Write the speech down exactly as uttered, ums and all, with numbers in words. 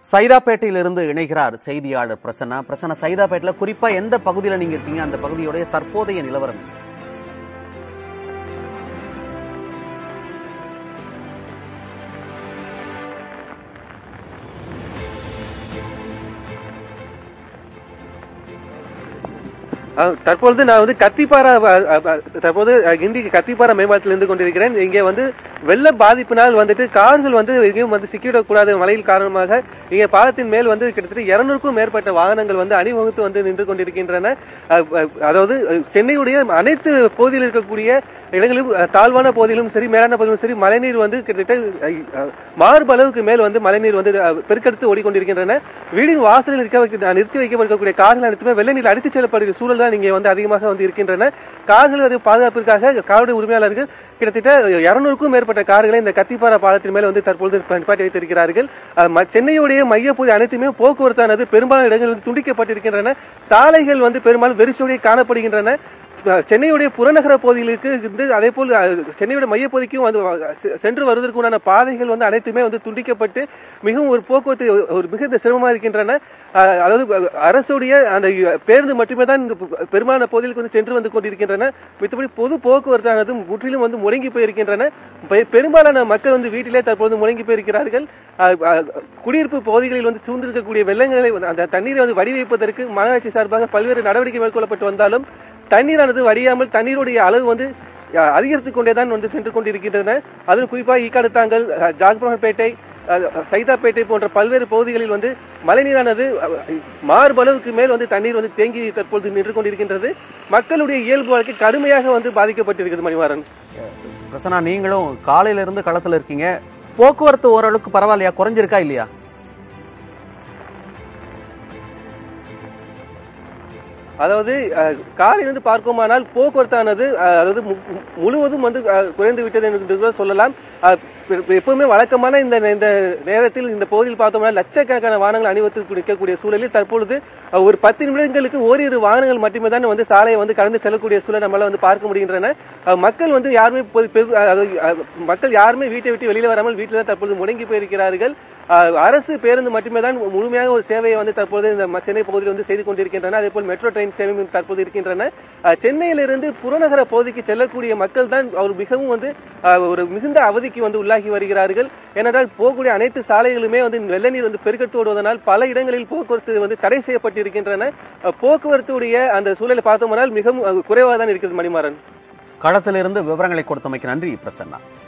சைதாப்பேட்டையிலிருந்து இணைகிறார் செய்தியாளர் பிரசன்னா. பிரசன்னா, சைதாப்பேட்டையில குறிப்பா எந்த பகுதியில நீங்க இருக்கீங்க? அந்த பகுதியுடைய தற்போதைய நிலவரம்? தற்பொழுது நான் வந்து கத்திப்பாரா தற்போது கிண்டி கத்திப்பாரா மேம்பாலத்தில் இருந்து கொண்டிருக்கிறேன். இங்கே வந்து வெள்ள பாதிப்பினால் வந்துட்டு கார்கள் வந்து எங்கேயும் வந்து சிக்கிவிடக் கூடாத மழையில் காரணமாக இங்கே பாலத்தின் மேல் வந்து கிட்டத்தட்ட இருநூறுக்கும் மேற்பட்ட வாகனங்கள் வந்து அணிவகுத்து வந்து நின்று கொண்டிருக்கின்றன. அதாவது சென்னையுடைய அனைத்து பகுதியில் இருக்கக்கூடிய இடங்களிலும் தாழ்வான பகுதியிலும் சரி மேலான பகுதியிலும் சரி மழைநீர் வந்து கிட்டத்தட்ட மார்பு அளவுக்கு மேல் வந்து மழைநீர் வந்து பெருக்கெடுத்து ஓடிக்கொண்டிருக்கின்றன. வீடின் வாசலில் நிறுத்தி வைக்கப்பட்டிருக்கக்கூடிய கார்கள் அனைத்துமே வெள்ள நீர் அடித்துச் செல்லப்படுகிற சூழல் தான் இங்கே வந்து அதிகமாக வந்து இருக்கின்றன. கார்கள் பாதுகாப்பிற்காக காருடைய உரிமையாளர்கள் கிட்டத்தட்ட இருநூறுக்கும் மேற்பட்ட கார்களை இந்த கத்திப்பாரா பாலத்தின் மேல் வந்து தற்பொழுது நிப்பாட்டி வைத்திருக்கிறார்கள். சென்னையுடைய மையப்பகுதி அனைத்துமே போக்குவரத்தானது பெரும்பாலான இடங்கள் வந்து துண்டிக்கப்பட்டிருக்கின்றன. சாலைகள் வந்து பெரும்பாலும் வெறிச்சோடி காணப்படுகின்றன. சென்னையுடைய புறநகர பகுதிகளுக்கு இருந்து அதே போல் சென்னையுடைய மையப்பகுதிக்கும் வந்து சென்று வருவதற்கு உண்டான பாதைகள் வந்து அனைத்துமே வந்து துண்டிக்கப்பட்டு மிகவும் ஒரு போக்குவரத்து ஒரு மிகுந்த சிரமமாக இருக்கின்றன. அதாவது அரசுடைய அந்த பேருந்து மட்டுமே தான் பெரும்பாலான பகுதிகளுக்கு வந்து சென்று வந்து கொண்டிருக்கின்றன. மற்றபடி பொது போக்குவரத்தானது முற்றிலும் வந்து முடங்கி போயிருக்கின்றன. பெரும்பாலான மக்கள் வந்து வீட்டிலே தற்போது முடங்கி போயிருக்கிறார்கள். குடியிருப்பு பகுதிகளில் வந்து சூழ்ந்திருக்கக்கூடிய வெள்ளங்களை அந்த தண்ணீரை வந்து வடிவைப்பதற்கு மாநகராட்சி சார்பாக பல்வேறு நடவடிக்கை மேற்கொள்ளப்பட்டு வந்தாலும் தண்ணீரானது வடியாமல் தண்ணீருடைய அளவு வந்து அதிகரித்துக் கொண்டேதான் வந்து சென்று கொண்டிருக்கின்றன. அதுவும் குறிப்பாக ஈக்காடுத்தாங்கல், ஜாக்பேட்டை, சைதாப்பேட்டை போன்ற பல்வேறு பகுதிகளில் வந்து மழைநீரானது மார்பளவுக்கு மேல் வந்து தண்ணீர் வந்து தேங்கி தற்போது நின்று கொண்டிருக்கின்றது. மக்களுடைய இயல்பு வாழ்க்கை கடுமையாக வந்து பாதிக்கப்பட்டிருக்கிறது. மணிமாறன், பிரசன்னா, நீங்களும் காலையில இருந்து களத்துல இருக்கீங்க. போக்குவரத்து ஓரளவுக்கு பரவாயில்லையா? குறைஞ்சிருக்கா இல்லையா? அதாவது காலையிலிருந்து பார்க்குமானால் போக்குவரத்தானது அதாவது முழுவதும் வந்து குறைந்து விட்டது என்று சொல்லலாம். எப்பவுமே வழக்கமான இந்த இந்த நேரத்தில் இந்த பகுதியில் பார்த்தோம்னா லட்சக்கணக்கான வாகனங்கள் அணிவகுத்து நிற்கக்கூடிய சூழலில் தற்பொழுது ஒரு பத்து நிமிடங்களுக்கு ஓரிரு வாகனங்கள் மட்டுமே தான் வந்து சாலையை வந்து கடந்து செல்லக்கூடிய சூழல் நம்மளால வந்து பார்க்க முடிகின்றன. மக்கள் வந்து யாருமே மக்கள் யாருமே வீட்டை விட்டு வெளியில வராமல் வீட்டில் தான் தற்போது முடங்கி போயிருக்கிறார்கள். அரசு பேருந்து மட்டுமே தான் முழுமையாக ஒரு சேவையை வந்து தற்போது இந்த சென்னை பகுதியில் வந்து செய்து கொண்டிருக்கின்றன. அதே போல் மெட்ரோ ட்ரெயின் சேவையும் தற்போது இருக்கின்றன. சென்னையிலிருந்து புறநகர பகுதிக்கு செல்லக்கூடிய மக்கள் தான் அவர் மிகவும் வந்து ஒரு மிகுந்த அவதிக்கு வந்து உள்ளாகி வருகிறார்கள். ஏனென்றால் போகக்கூடிய அனைத்து சாலைகளுமே வந்து வெள்ள நீர் வந்து பெருக்கெடுத்து ஓடுவதனால் பல இடங்களில் போக்குவரத்து வந்து தடை செய்யப்பட்டிருக்கின்றன. போக்குவரத்துடைய அந்த சூழலை பார்த்தோம்னால் மிகவும் குறைவாக தான் இருக்கிறது. மணிமாறன், களத்திலிருந்து விவரங்களை கொடுத்தமைக்கு நன்றி பிரசன்னா.